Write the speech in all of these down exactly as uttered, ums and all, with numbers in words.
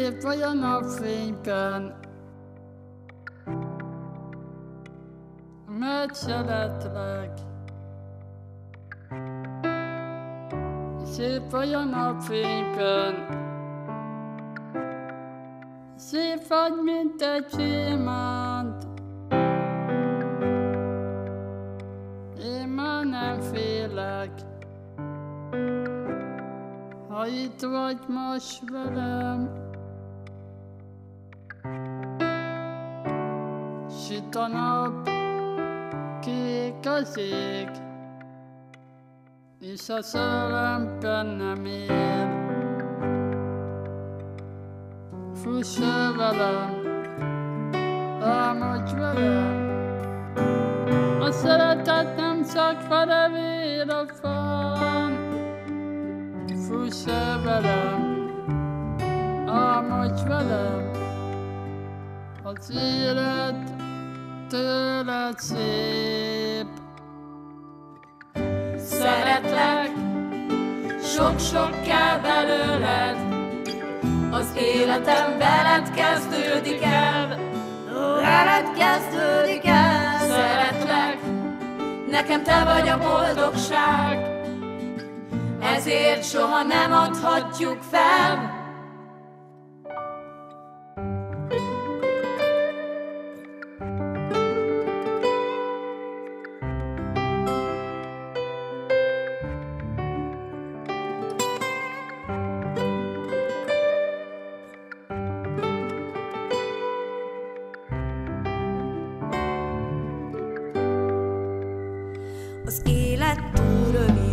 Szép vagy a napfényben, mert szeretlek. Szép vagy a napfényben, szép vagy, mint egy gyémánt. Én már nem félek, ha itt vagy most velem. Süt a nap, kék az ég, és a szellem bennem él. Fuss el velem, álmodj velem, a szeretet nem csak felevél a fán. Fuss el velem, álmodj velem, az élet tőled szép. Szeretlek, sok-sok kell belőled, az életem veled kezdődik el, veled kezdődik el. Szeretlek, nekem te vagy a boldogság, ezért soha nem adhatjuk fel. Az élet túl rövid,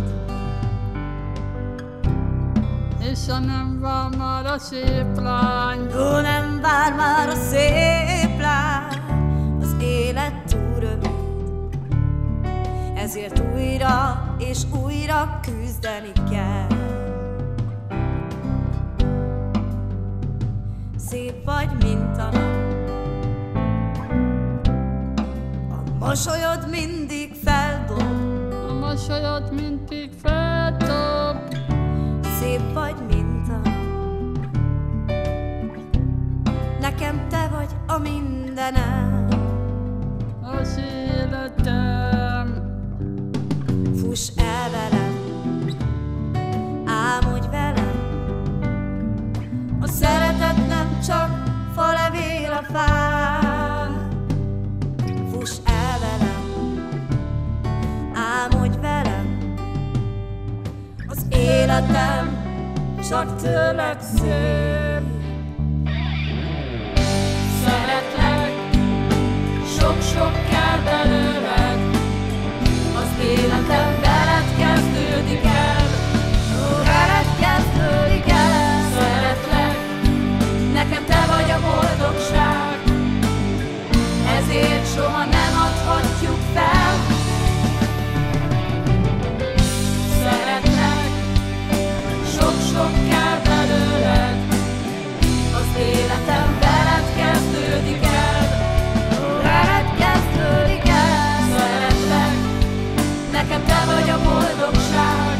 és ha nem vár már a szép lány, ó, nem vár már a szép lány. Az élet túl rövid, ezért újra és újra küzdeni kell. Szép vagy, mint a nap, a mosolyod mindig feldob, a mosolyod mindig feldob. szép vagy, mint a nap, nekem te vagy a mindenem. Az életem, Fuss el velem, álmodj velem, a szeretet nem csak falevél a fán. Fuss el velem, álmodj velem, az életem csak tőled szép. Szeretlek, sok-sok kell belőled, az életem veled kezdődik el, veled kezdődik el. Szeretlek, nekem te vagy a boldogság, ezért soha nem adhatjuk fel. Szeretlek, sok-sok kell belőled, az életem veled kezdődik el, veled kezdődik el. Szeretlek, nekem te vagy a boldogság,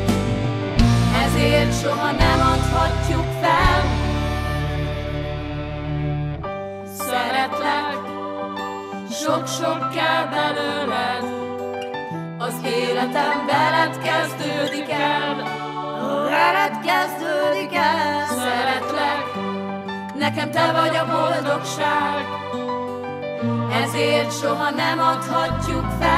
ezért soha nem adhatjuk fel. Szeretlek, sok-sok kell belőled, az életem veled kezdődik el, veled kezdődik el. Szeretlek, nekem te vagy a boldogság, ezért soha nem adhatjuk fel.